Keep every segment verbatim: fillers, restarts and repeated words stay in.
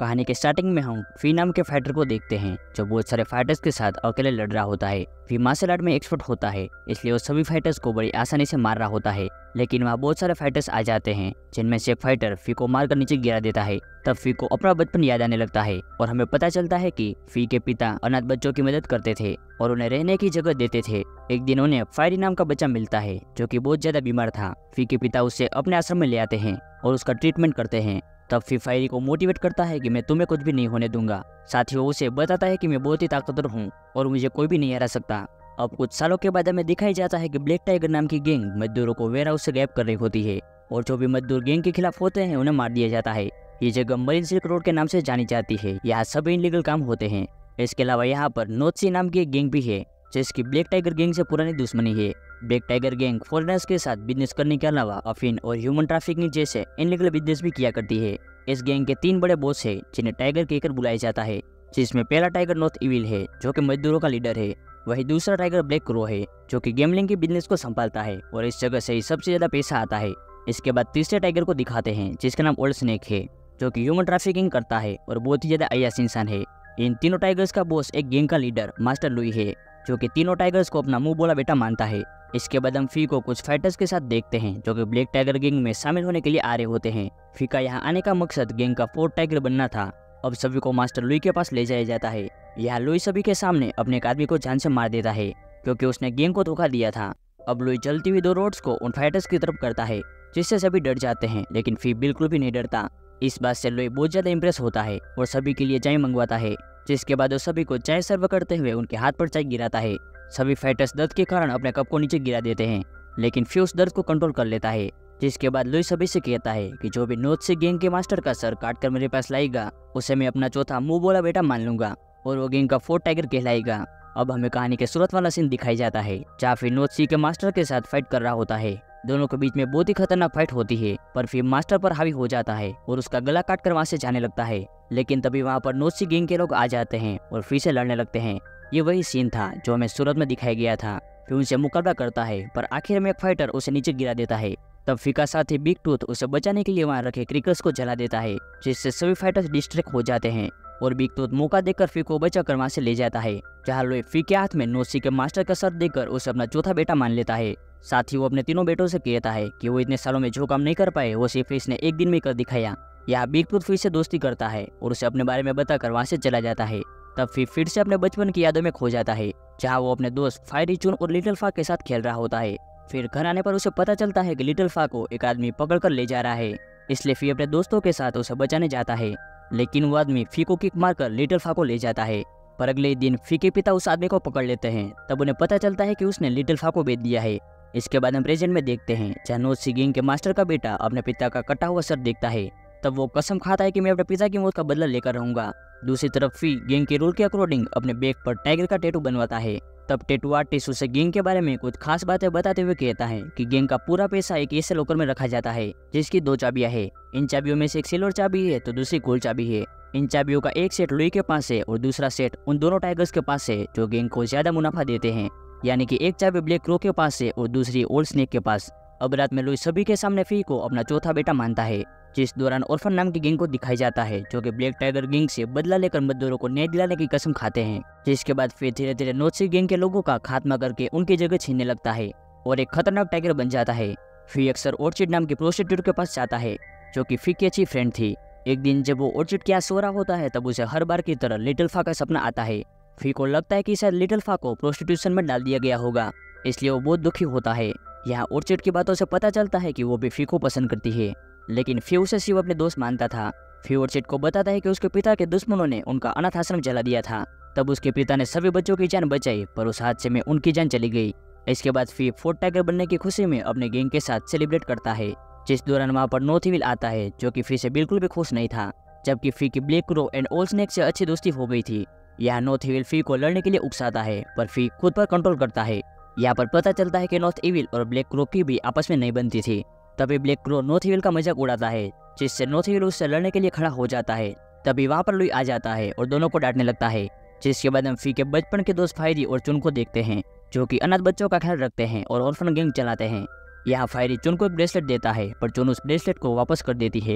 कहानी के स्टार्टिंग में हम फी नाम के फाइटर को देखते हैं जो बहुत सारे फाइटर्स के साथ अकेले लड़ रहा होता है। फी मार्शल आर्ट में एक्सपर्ट होता है, इसलिए वो सभी फाइटर्स को बड़ी आसानी से मार रहा होता है। लेकिन वहाँ बहुत सारे फाइटर्स आ जाते हैं जिनमें से एक फाइटर फी को मारकर नीचे गिरा देता है। तब फी को अपना बचपन याद आने लगता है और हमें पता चलता है कि फी के पिता अनाथ बच्चों की मदद करते थे और उन्हें रहने की जगह देते थे। एक दिन उन्हें फायरी नाम का बच्चा मिलता है जो कि बहुत ज्यादा बीमार था। फी के पिता उसे अपने आश्रम में ले आते हैं और उसका ट्रीटमेंट करते हैं। तब फी फायरी को मोटिवेट करता है कि मैं तुम्हें कुछ भी नहीं होने दूंगा। साथ ही वो उसे बताता है कि मैं बहुत ही ताकतवर हूँ और मुझे कोई भी नहीं हरा सकता। अब कुछ सालों के बाद हमें दिखाई जाता है कि ब्लैक टाइगर नाम की गैंग मजदूरों को वेयर हाउस से गायब कर रही होती है और जो भी मजदूर गैंग के खिलाफ होते हैं उन्हें मार दिया जाता है। ये जगह मरीन सिल्क रोड के नाम से जानी जाती है। यहाँ सभी इनलीगल काम होते हैं। इसके अलावा यहाँ पर नॉर्थ सी नाम की एक गैंग भी है जिसकी ब्लैक टाइगर गैंग से पुरानी दुश्मनी है। ब्लैक टाइगर गैंग फॉरेनर्स के साथ बिजनेस करने के अलावा अफीम और ह्यूमन ट्रैफिकिंग जैसे इनलीगल बिजनेस भी किया करती है। इस गैंग के तीन बड़े बॉस है जिन्हें टाइगर कहकर बुलाया जाता है, जिसमें पहला टाइगर नॉर्थ इविल है जो कि मजदूरों का लीडर है। वही दूसरा टाइगर ब्लैक क्रो है जो कि गैम्बलिंग के बिजनेस को संभालता है और इस जगह से ही सबसे ज्यादा पैसा आता है। इसके बाद तीसरे टाइगर को दिखाते हैं जिसका नाम ओल्ड स्नेक है जो कि ह्यूमन ट्रैफिकिंग करता है और बहुत ही ज्यादा अय्याश इंसान है। इन तीनों टाइगर्स का बॉस एक गैंग का लीडर मास्टर लुई है जो कि तीनों टाइगर्स को अपना मुंह बोला बेटा मानता है। इसके बाद हम फी को कुछ फाइटर्स के साथ देखते हैं जो कि ब्लैक टाइगर गैंग में शामिल होने के लिए आ रहे होते हैं। फी का यहाँ आने का मकसद गैंग का फोर्थ टाइगर बनना था। अब सभी को मास्टर लुई के पास ले जाया जाता है। यहाँ लुई सभी के सामने अपने एक आदमी को जान से मार देता है क्योंकि उसने गैंग को धोखा दिया था। अब लुई जलती हुई दो रोड्स को उन फाइटर्स की तरफ करता है जिससे सभी डर जाते हैं, लेकिन फी बिल्कुल भी नहीं डरता। इस बात से लुई बहुत ज्यादा इंप्रेस होता है और सभी के लिए चाय मंगवाता है, जिसके बाद वो सभी को चाय सर्व करते हुए उनके हाथ पर चाय गिराता है। सभी फाइटर्स दर्द के कारण अपने कप को नीचे गिरा देते हैं, लेकिन फी उस दर्द को कंट्रोल कर लेता है। जिसके बाद लुई सभी से कहता है कि जो भी नॉर्थ से गैंग के मास्टर का सर काट कर मेरे पास लाएगा उसे मैं अपना चौथा मुंह बोला बेटा मान लूंगा और वो गैंग का फोर्थ टाइगर कहलाएगा। अब हमें कहानी के शुरुआत वाला सीन दिखाई जाता है जहाँ फिर नॉर्थ सी के मास्टर के साथ फाइट कर रहा होता है। दोनों के बीच में बहुत ही खतरनाक फाइट होती है, पर फिर मास्टर पर हावी हो जाता है और उसका गला काट कर वहाँ से जाने लगता है। लेकिन तभी वहाँ पर नॉर्थ सी गैंग के लोग आ जाते हैं और फिर से लड़ने लगते हैं। ये वही सीन था जो हमें सूरत में दिखाया गया था। फिर उनसे मुकाबला करता है पर आखिर में एक फाइटर उसे नीचे गिरा देता है। तब फी का साथी बिग टूथ उसे बचाने के लिए वहाँ रखे क्रिकर्स को जला देता है, जिससे सभी फाइटर्स डिस्ट्रैक्ट हो जाते हैं और बिग टूथ मौका देकर फी को बचाकर वहाँ से ले जाता है, जहाँ लुई फी के हाथ में नॉर्थ सी के मास्टर का सर देकर उसे अपना चौथा बेटा मान लेता है। साथ ही वो अपने तीनों बेटों से कहता है कि वो इतने सालों में जो काम नहीं कर पाए वो सिर्फ इसने एक दिन में कर दिखाया। यहाँ बिग टूथ फिर से दोस्ती करता है और उसे अपने बारे में बताकर वहाँ से चला जाता है। तब फिर फिर से अपने बचपन की यादों में खो जाता है, जहाँ वो अपने दोस्त फायरी चून और लिटिल फा के साथ खेल रहा होता है। फिर घर आने पर उसे पता चलता है कि लिटिल फा को एक आदमी पकड़ कर ले जा रहा है, इसलिए फी अपने दोस्तों के साथ उसे बचाने जाता है। लेकिन वो आदमी फी को किक मारकर लिटिल फा को ले जाता है। पर अगले दिन फी के पिता उस आदमी को पकड़ लेते हैं। तब उन्हें पता चलता है कि उसने लिटिल फा को बेच दिया है। इसके बाद हम प्रेजेंट में देखते हैं जहाँ नॉर्थ सी गैंग के मास्टर का बेटा अपने पिता का कटा हुआ सर देखता है। तब वो कसम खाता है कि मैं अपने पिता की मौत का बदला लेकर रहूंगा। दूसरी तरफ फी गैंग के रूल के अकॉर्डिंग अपने बैक पर टाइगर का टैटू बनवाता है। तब टैटू आर्टिस्ट उसे गैंग के बारे में कुछ खास बातें बताते हुए कहता है कि गैंग का पूरा पैसा एक ऐसे लॉकर में रखा जाता है जिसकी दो चाबियां हैं। इन चाबियों में से एक सिल्वर चाबी है तो दूसरी गोल्ड चाबी है। इन चाबियों का एक सेट लुई के पास है और दूसरा सेट उन दोनों टाइगर्स के पास है जो गैंग को ज्यादा मुनाफा देते हैं, यानी कि एक चाबी ब्लैक क्रो के पास है और दूसरी ओल्ड स्नेक के पास। अब रात में लुई सभी के सामने फी को अपना चौथा बेटा मानता है, जिस दौरान ऑर्फन नाम की गैंग को दिखाई जाता है जो कि ब्लैक टाइगर गैंग से बदला लेकर मजदूरों को न्याय दिलाने की कसम खाते हैं। जिसके बाद फिर धीरे धीरे नॉर्थ सी गैंग के लोगों का खात्मा करके उनकी जगह छीनने लगता है और एक खतरनाक टाइगर बन जाता है। फी अक्सर ऑर्चिड नाम की प्रोस्टिट्यूट के पास जाता है जो कि फी की अच्छी फ्रेंड थी। एक दिन जब वो ऑर्चिड के यहाँ सो रहा होता है तब उसे हर बार की तरह लिटिल फा का सपना आता है। फी को लगता है कि शायद लिटिल फा को प्रोस्टिट्यूशन में डाल दिया गया होगा, इसलिए वो बहुत दुखी होता है। यहाँ ऑर्चिड की बातों से पता चलता है कि वो भी फी को पसंद करती है, लेकिन फी उसे सिर्फ अपने दोस्त मानता था। फी ऑर्चिड को बताता है कि उसके पिता के दुश्मनों ने उनका अनाथ आश्रम जला दिया था। तब उसके पिता ने सभी बच्चों की जान बचाई, पर उस हादसे में उनकी जान चली गई। इसके बाद फी फोर्थ टाइगर बनने की खुशी में अपने गैंग के साथ सेलिब्रेट करता है, जिस दौरान वहाँ पर नॉर्थ इविल आता है जो कि फी से बिल्कुल भी खुश नहीं था, जबकि फी की Black Crow and Old Snake से अच्छी दोस्ती हो गई थी। यहाँ नॉर्थ इविल फी को लड़ने के लिए उकसाता है, पर फी खुद पर कंट्रोल करता है। यहाँ पर पता चलता है कि नॉर्थ इविल और ब्लैक क्रो की भी आपस में नहीं बनती थी। तभी ब्लैक क्रो नॉर्थ इविल का मजाक उड़ाता है, जिससे नॉर्थ इविल उससे लड़ने के लिए खड़ा हो जाता है। तभी वहाँ पर लुई आ जाता है और दोनों को डांटने लगता है। जिसके बाद हम फी के बचपन के दोस्त फायरी और चुन को देखते हैं जो कि अनाथ बच्चों का ख्याल रखते हैं और ऑर्फन गैंग चलाते हैं। यहाँ फायरी चुन को एक ब्रेसलेट देता है, पर चुन उस ब्रेसलेट को वापस कर देती है।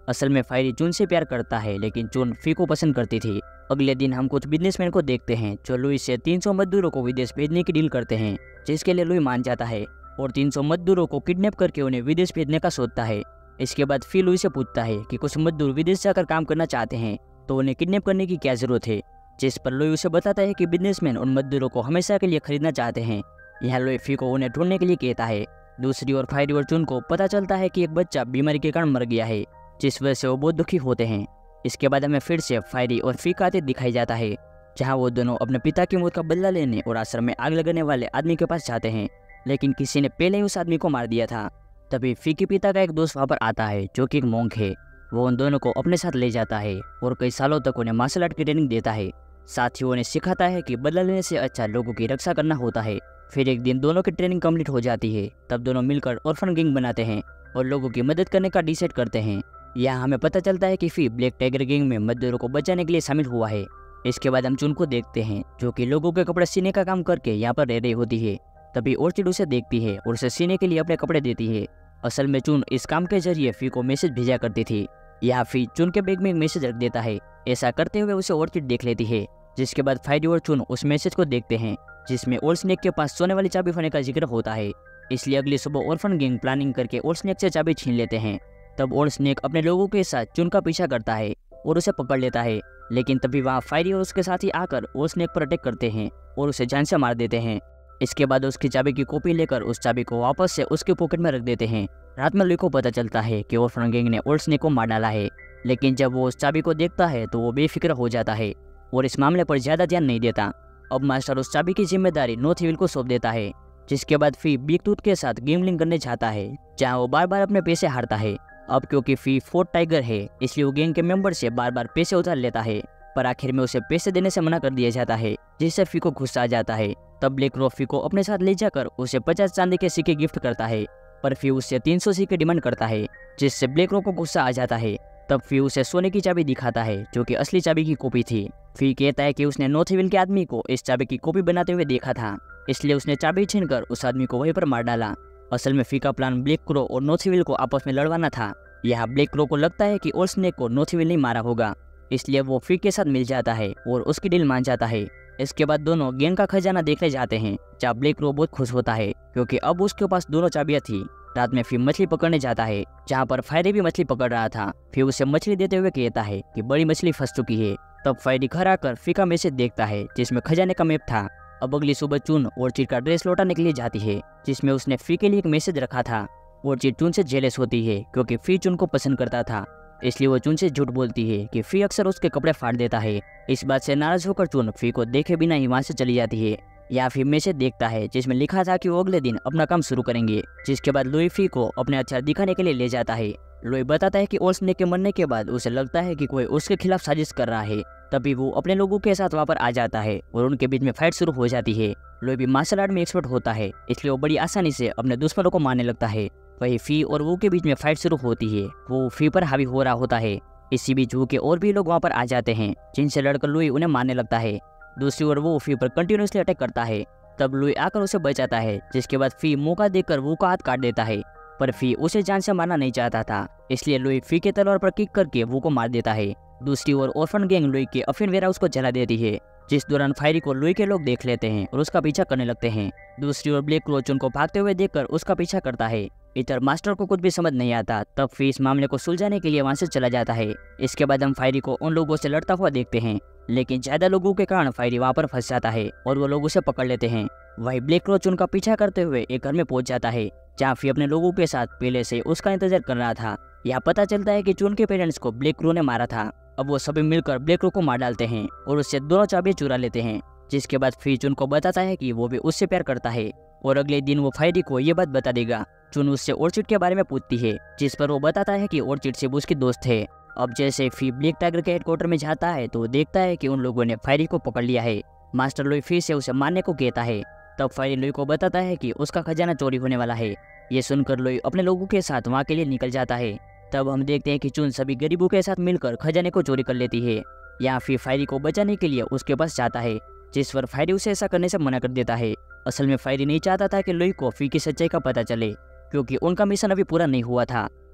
असल में फायरी चून से प्यार करता है, लेकिन चून फी को पसंद करती थी। अगले दिन हम कुछ बिजनेसमैन को देखते हैं जो लुई से तीन सौ मजदूरों को विदेश भेजने की डील करते हैं, जिसके लिए लुई मान जाता है और तीन सौ मजदूरों को किडनैप करके उन्हें विदेश भेजने का सोचता है। इसके बाद फी लुई से पूछता है कि कुछ मजदूर विदेश जाकर काम करना चाहते हैं तो उन्हें किडनैप करने की क्या जरूरत है, जिस पर लुई उसे बताता है कि बिजनेसमैन उन मजदूरों को हमेशा के लिए खरीदना चाहते हैं। यहाँ लुई फी को उन्हें ढूंढने के लिए कहता है। दूसरी ओर फायरी और चून को पता चलता है कि एक बच्चा बीमारी के कारण मर गया है, जिस वजह से वो बहुत दुखी होते हैं। इसके बाद हमें फिर से फायरी और फी का आते दिखाई जाता है, जहाँ वो दोनों अपने पिता की मौत का बदला लेने और आश्रम में आग लगाने वाले आदमी के पास जाते हैं, लेकिन किसी ने पहले ही उस आदमी को मार दिया था। तभी फी के पिता का एक दोस्त वहाँ पर आता है जो कि एक मोंक है। वो उन दोनों को अपने साथ ले जाता है और कई सालों तक उन्हें मार्शल आर्ट की ट्रेनिंग देता है। साथ ही उन्हें सिखाता है कि बदला लेने से अच्छा लोगों की रक्षा करना होता है। फिर एक दिन दोनों की ट्रेनिंग कंप्लीट हो जाती है, तब दोनों मिलकर ऑर्फन गैंग बनाते हैं और लोगों की मदद करने का डिसाइड करते हैं। यहाँ हमें पता चलता है कि फी ब्लैक टाइगर गैंग में मजदूरों को बचाने के लिए शामिल हुआ है। इसके बाद हम चून को देखते हैं जो कि लोगों के कपड़े सीने का काम करके यहाँ पर रह रही होती है। तभी ऑर्चिड उसे देखती है और उसे सीने के लिए अपने कपड़े देती है। असल में चून इस काम के जरिए फी को मैसेज भेजा करती थी। यहाँ फी चून के बैग में एक मैसेज रख देता है। ऐसा करते हुए उसे ऑर्चिड देख लेती है, जिसके बाद फायरी और चून उस मैसेज को देखते हैं जिसमें ओल्ड स्नेक के पास सोने वाली चाबी होने का जिक्र होता है। इसलिए अगली सुबह ऑर्फन गैंग प्लानिंग करके ओल्ड स्नेक से चाबी छीन लेते हैं। तब ओल्ड स्नेक अपने लोगों के साथ चून का पीछा करता है और उसे पकड़ लेता है, लेकिन तभी वहाँ फायरी और उसके साथी आकर ओल्ड स्नेक पर अटैक करते हैं और उसे जान से मार देते हैं। इसके बाद उसकी चाबी की कॉपी लेकर उस चाबी को वापस से उसके पॉकेट में रख देते हैं। रात में लुई को पता चलता है कि ऑर्फन गैंग ने ओल्ड स्नेक को मार डाला है, लेकिन जब वो उस चाबी को देखता है तो वो बेफिक्र हो जाता है और इस मामले पर ज्यादा ध्यान नहीं देता। अब मास्टर उस चाबी की जिम्मेदारी नॉर्थविल को सौंप देता है, जिसके बाद फी बिग टूथ के साथ गैम्बलिंग करने जाता है, जहां वो बार बार अपने पैसे हारता है। अब क्योंकि फी फोर्थ टाइगर है, इसलिए वो गैंग के मेंबर से बार बार पैसे उधार लेता है, पर आखिर में उसे पैसे देने से मना कर दिया जाता है, जिससे फी को गुस्सा आ जाता है। तब ब्लैक रो फी को अपने साथ ले जाकर उसे पचास चांदी के सिक्के गिफ्ट करता है, पर फी उससे तीन सौ सिक्के डिमांड करता है, जिससे ब्लैक रो को गुस्सा आ जाता है। तब फी उसे सोने की चाबी दिखाता है जो कि असली चाबी की कॉपी थी। फी कहता है कि उसने नॉर्थविल के आदमी को इस चाबी की कॉपी बनाते हुए देखा था, इसलिए उसने चाबी छीनकर उस आदमी को वहीं पर मार डाला। असल में फी का प्लान ब्लैक क्रो और नॉर्थविल को आपस में लड़वाना था। यहाँ ब्लैक क्रो को लगता है कि ओल्ड स्नेक को नॉर्थविल नहीं मारा होगा, इसलिए वो फी के साथ मिल जाता है और उसकी डील मान जाता है। इसके बाद दोनों गैंग का खजाना देखने जाते हैं, जहाँ ब्लैक क्रो बहुत खुश होता है क्योंकि अब उसके पास दोनों चाबियां थी। रात में फी मछली पकड़ने जाता है, जहाँ पर फायरी भी मछली पकड़ रहा था। फी उसे मछली देते हुए कहता है कि बड़ी मछली फंस चुकी है। तब फायरी घर आकर फी का मैसेज देखता है जिसमें खजाने का मैप था। अब अगली सुबह चून ऑर्चिड का ड्रेस लौटाने के लिए जाती है, जिसमें उसने फी के लिए एक मैसेज रखा था। ऑर्चिड चून से जेलस होती है क्योंकि फी चून को पसंद करता था, इसलिए वो चून से झूठ बोलती है कि फी अक्सर उसके कपड़े फाड़ देता है। इस बात से नाराज होकर चून फी को देखे बिना ही वहाँ से चली जाती है। या फिर मैसेज देखता है जिसमें लिखा था कि वो अगले दिन अपना काम शुरू करेंगे, जिसके बाद लुई फी को अपने हथियार दिखाने के लिए ले जाता है। लुई बताता है कि ओल्ड स्नेक के मरने के बाद उसे लगता है कि कोई उसके खिलाफ साजिश कर रहा है। तभी वो अपने लोगों के साथ वहाँ पर आ जाता है और उनके बीच में फाइट शुरू हो जाती है। लुई भी मार्शल आर्ट में एक्सपर्ट होता है, इसलिए वो बड़ी आसानी से अपने दुश्मनों को मारने लगता है। वही फी और वो के बीच में फाइट शुरू होती है। वो फी पर हावी हो रहा होता है। इसी बीच वो के और भी लोग वहाँ पर आ जाते हैं, जिनसे लड़कर लुई उन्हें मारने लगता है। दूसरी ओर वो फी पर कंटिन्यूसली अटैक करता है। तब लुई आकर उसे बचाता है, जिसके बाद फी मौका देकर वो का हाथ काट देता है, पर फी उसे जान से मारना नहीं चाहता था, इसलिए लुई फी के तलवार पर किक करके वो को मार देता है। दूसरी ओर ऑर्फन गैंग लुई के अफीम वेयरहाउस को जला देती है, जिस दौरान फायरी को लुई के लोग देख लेते हैं और उसका पीछा करने लगते हैं। दूसरी ओर ब्लैक क्रो चून को भागते हुए देखकर उसका पीछा करता है। इधर मास्टर को कुछ भी समझ नहीं आता। तब फी इस मामले को सुलझाने के लिए वहां से चला जाता है। इसके बाद हम फायरी को उन लोगों से लड़ता हुआ देखते हैं, लेकिन ज्यादा लोगों के कारण फायरी वहां पर फंस जाता है और वो लोग उसे पकड़ लेते हैं। वही ब्लैक क्रो चून का पीछा करते हुए एक घर में पहुंच जाता है, जहाँ फी अपने लोगों के साथ पहले से उसका इंतजार कर रहा था। यहाँ पता चलता है कि चून के पेरेंट्स को ब्लैक क्रो ने मारा था। अब वो सभी मिलकर ब्लैक क्रो को मार डालते हैं और उससे दोनों चाबियां चुरा लेते हैं, जिसके बाद फी चून को बताता है कि वो भी उससे प्यार करता है और अगले दिन वो फायरी को ये बात बता देगा। चून उससे ऑर्चिड के बारे में पूछती है, जिस पर वो बताता है कि ऑर्चिड सिर्फ उसकी दोस्त है। अब जैसे फी ब्लैक टाइगर के हेडक्वार्टर में जाता है तो देखता है कि उन लोगों ने फायरी को पकड़ लिया है। मास्टर लुई फिर से उसे मारने को कहता है। तब फायरी लुई को बताता है कि उसका खजाना चोरी होने वाला है। ये सुनकर लुई अपने लोगों के साथ वहाँ के लिए निकल जाता है। तब हम देखते हैं कि चून सभी गरीबों के साथ मिलकर खजाने को चोरी कर लेती है। यहाँ फिर फायरी को बचाने के लिए उसके पास जाता है, जिस पर फायरी उसे ऐसा करने से मना कर देता है। असल में फायरी नहीं चाहता था कि लुई को फी की सच्चाई का पता चले, क्योंकि उनका मिशन अभी पूरा नहीं हुआ था।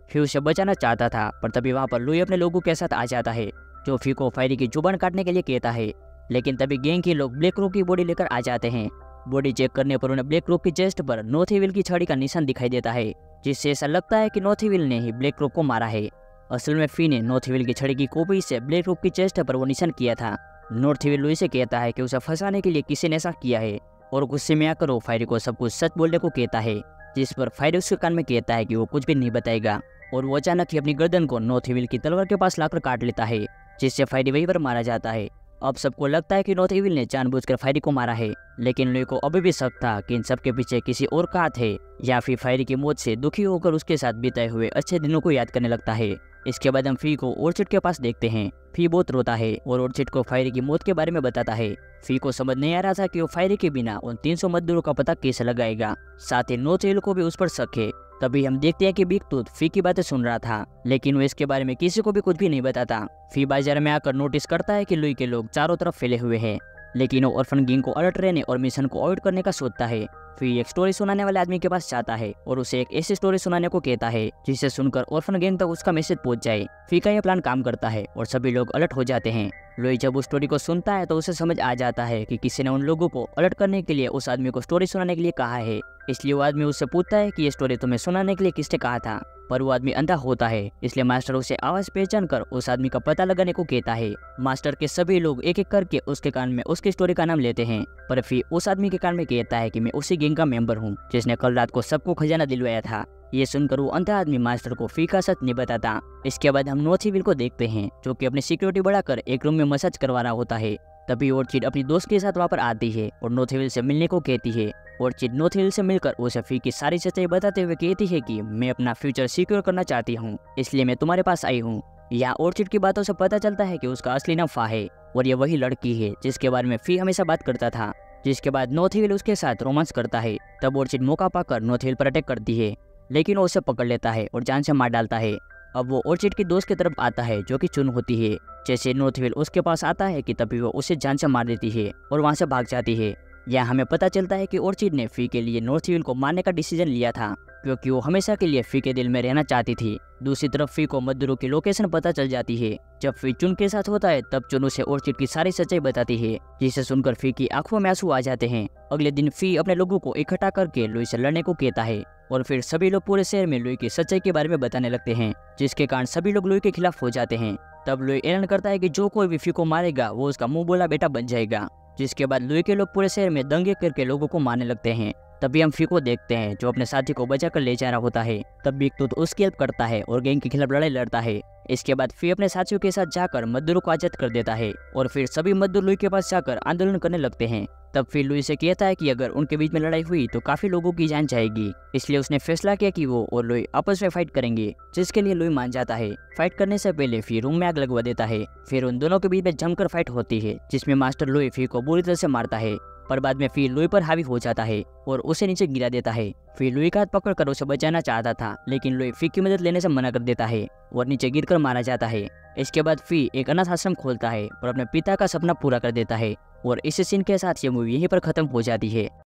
फी उसे बचाना चाहता था, पर तभी वहाँ पर लुई अपने लोगों के साथ आ जाता है, जो फी को फायरी की जुबान काटने के लिए कहता है। लेकिन तभी गैंग के लोग ब्लैक रॉक की बॉडी लेकर आ जाते हैं। बॉडी चेक करने पर उन्हें ब्लैक रॉक की चेस्ट पर नॉर्थ इविल की छड़ी का निशान दिखाई देता है, जिससे ऐसा लगता है कि नॉर्थ इविल ने ही ब्लैक रॉक को मारा है। असल में फी ने नॉर्थ इविल की छड़ी की कॉपी से ब्लैक रॉक की चेस्ट पर वो निशान किया था। नॉर्थ इविल लुई से कहता है कि उसे फंसाने के लिए किसी ने ऐसा किया है, और गुस्से में आकर वो फायरी को सब कुछ सच बोलने को कहता है, जिस पर फायरी उसके कान में कहता है कि वो कुछ भी नहीं बताएगा, और वो अचानक ही अपनी गर्दन को नॉर्थ इविल की तलवार के पास लाकर काट लेता है, जिससे फायरी वहीं पर मारा जाता है। अब सबको लगता है कि नॉर्थ इविल ने जानबूझकर फायरी को मारा है, लेकिन लुई को अभी भी शक था कि इन सब के पीछे किसी और का हाथ है, या फिर फायरी की मौत से दुखी होकर उसके साथ बिताए हुए अच्छे दिनों को याद करने लगता है। इसके बाद हम फी को ऑर्चिड के पास देखते हैं। फी बहुत रोता है और ऑर्चिड को फायरी की मौत के बारे में बताता है। फी को समझ नहीं आ रहा था कि वो फायरी के बिना उन तीन सौ मजदूरों का पता कैसे लगाएगा, साथ ही नॉर्थ इविल को भी उस पर शक है। तभी हम देखते हैं कि बिग टूथ फी की बातें सुन रहा था, लेकिन वो इसके बारे में किसी को भी कुछ भी नहीं बताता। फी बाजार में आकर नोटिस करता है कि लुई के लोग चारों तरफ फैले हुए हैं, लेकिन वो ऑर्फन गैंग को अलर्ट रहने और मिशन को अवॉइड करने का सोचता है। फी एक स्टोरी सुनाने वाले आदमी के पास जाता है और उसे एक ऐसी स्टोरी सुनाने को कहता है जिसे सुनकर ऑर्फन गैंग तक उसका मैसेज पहुंच जाए। फी का यह प्लान काम करता है और सभी लोग अलर्ट हो जाते हैं। लुई जब उस स्टोरी को सुनता है तो उसे समझ आ जाता है कि किसी ने उन लोगों को अलर्ट करने के लिए उस आदमी को स्टोरी सुनाने के लिए कहा है। इसलिए वो आदमी उससे पूछता है कि ये स्टोरी तुम्हें सुनाने के लिए किसने कहा था, पर वो आदमी अंधा होता है, इसलिए मास्टर उसे आवाज पहचान कर उस आदमी का पता लगाने को कहता है। मास्टर के सभी लोग एक एक करके उसके कान में उसकी स्टोरी का नाम लेते हैं, पर फिर उस आदमी के कान में कहता है कि मैं उसी गैंग का मेंबर हूँ जिसने कल रात को सबको खजाना दिलवाया था। ये सुनकर वो अंधा आदमी मास्टर को फी का सच नहीं बताता। इसके बाद हम नॉर्थ इविल को देखते हैं, जो कि अपनी सिक्योरिटी बढ़ाकर एक रूम में मसाज करवा रहा होता है। तभी ऑर्चिड अपनी दोस्त के साथ वहाँ पर आती है और नॉर्थ इविल से मिलने को कहती है। ऑर्चिड नॉर्थ इविल से मिलकर उसे फी की सारी सच्चाई बताते हुए कहती है कि मैं अपना फ्यूचर सिक्योर करना चाहती हूँ, इसलिए मैं तुम्हारे पास आई हूँ। यहाँ ऑर्चिड की बातों से पता चलता है कि उसका असली नाम फा है और ये वही लड़की है जिसके बारे में फी हमेशा बात करता था। जिसके बाद नॉर्थ इविल उसके साथ रोमांस करता है। तब ऑर्चिड मौका पाकर नॉर्थ इविल पर अटैक करती है, लेकिन वो उसे पकड़ लेता है और जान से मार डालता है। अब वो ऑर्चिड की दोस्त की तरफ आता है, जो कि चुन होती है। जैसे नॉर्थ इविल उसके पास आता है कि तभी वो उसे जान से मार देती है और वहाँ से भाग जाती है। यहाँ हमें पता चलता है कि ऑर्चिड ने फी के लिए नॉर्थ इविल को मारने का डिसीजन लिया था, क्योंकि वो हमेशा के लिए फी के दिल में रहना चाहती थी। दूसरी तरफ फी को मजदूरों की लोकेशन पता चल जाती है। जब फी चुन के साथ होता है तब चुन उसे ऑर्चिड की सारी सच्चाई बताती है, जिसे सुनकर फी की आंखों में आंसू आ जाते हैं। अगले दिन फी अपने लोगों को इकट्ठा करके लुई से लड़ने को कहता है और फिर सभी लोग पूरे शहर में लुई की सच्चाई के बारे में बताने लगते हैं, जिसके कारण सभी लोग लुई के खिलाफ हो जाते हैं। तब लुई ऐलान करता है कि जो कोई भी फी को मारेगा वो उसका मुंह बोला बेटा बन जाएगा। जिसके बाद लुई के लोग पूरे शहर में दंगे करके लोगों को मारने लगते हैं। तभी हम फी को देखते हैं, जो अपने साथी को बचाकर ले जा रहा होता है। तब बिग टूथ उसकी हेल्प करता है और गैंग के खिलाफ लड़ाई लड़ता है। इसके बाद फी अपने साथियों के साथ जाकर मजदूरों को आजाद कर देता है और फिर सभी मजदूर लुई के पास जाकर आंदोलन करने लगते हैं। तब फिर लुई से कहता है कि अगर उनके बीच में लड़ाई हुई तो काफी लोगों की जान जाएगी, इसलिए उसने फैसला किया कि वो और लुई आपस में फाइट करेंगे, जिसके लिए लुई मान जाता है। फाइट करने से पहले फी रूम में आग लगवा देता है। फिर उन दोनों के बीच में जमकर फाइट होती है, जिसमें मास्टर लुई फी को बुरी तरह से मारता है, पर बाद में फी लुई पर हावी हो जाता है और उसे नीचे गिरा देता है। फी लुई का हाथ पकड़कर उसे बचाना चाहता था, लेकिन लुई फी की मदद लेने से मना कर देता है और नीचे गिरकर मारा जाता है। इसके बाद फी एक अनाथ आश्रम खोलता है और अपने पिता का सपना पूरा कर देता है। और इस सीन के साथ ये मूवी यहीं पर खत्म हो जाती है।